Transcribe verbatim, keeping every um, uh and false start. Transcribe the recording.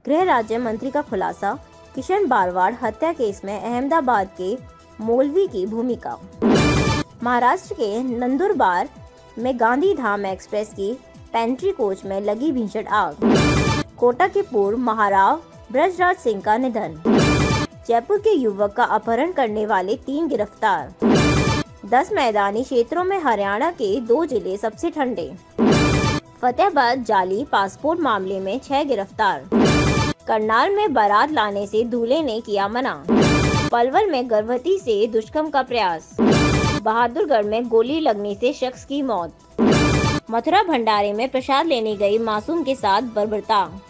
गृह राज्य मंत्री का खुलासा, किशन बारवाड़ हत्या केस में अहमदाबाद के मौलवी की भूमिका। महाराष्ट्र के नंदुरबार में गांधी धाम एक्सप्रेस की पेंट्री कोच में लगी भीषण आग। कोटा के पूर्व महाराव ब्रजराज सिंह का निधन। जयपुर के युवक का अपहरण करने वाले तीन गिरफ्तार। दस मैदानी क्षेत्रों में हरियाणा के दो जिले सबसे ठंडे। फतेहाबाद जाली पासपोर्ट मामले में छह गिरफ्तार। करनाल में बारात लाने से दूल्हे ने किया मना। पलवल में गर्भवती से दुष्कर्म का प्रयास। बहादुरगढ़ में गोली लगने से शख्स की मौत। मथुरा भंडारे में प्रसाद लेने गई मासूम के साथ बर्बरता।